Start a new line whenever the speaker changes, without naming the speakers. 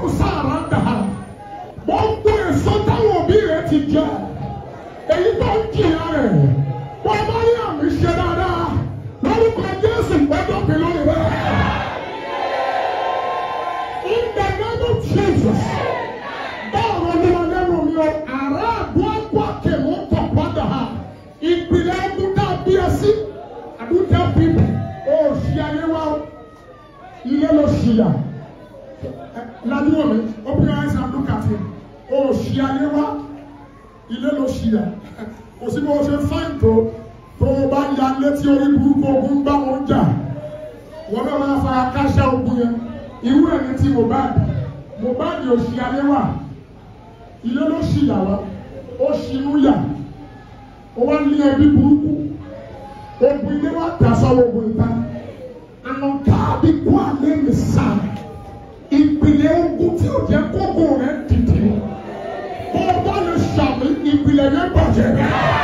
kò sára dà gbogbo èso táwọn òbí rẹ̀ ti jẹ èyí tó ń jìyà rẹ̀ wọ́n bá rí àmì ṣe dáadáa lórúkọ Jésù gbọ́dọ̀ pé lórí rẹ̀. In the name of Jesus. Báwo ni wọn lẹ́nu mi o? Àrà àdúrà kèmú kọ̀ padà ha. Ìpìlẹ̀ ẹ̀dúntà bí ẹ sí. Àdúntà bíbí. O ṣì ayé wa o. Ilé ló ṣìyà. Lájú omi, open your eyes and look at him. O ṣì ayé wa. Ilé ló ṣìyà. Kò sí bó o ṣe fáìn tó o bá ya létí orí burúkú ogun bá wọn jà. Wọ́n náà máa fara káṣá ogun yẹn. Irú ẹni tí Mohbad ò ṣì ayé wa. Ilé ló ṣìyà wa. Ó ṣinú yà. Ó wá ní ẹbí burúkú. Ogun ilé wa dà sọ́wọ́ ogun ìta. Àná káàdì kú àlẹ́ mi sàn. Ìpìlẹ̀ ogun tí ò jẹ́ kókó rẹ̀ dìde. Bó o bá lè ṣàmì ìpìlẹ̀ yẹn bàjẹ́.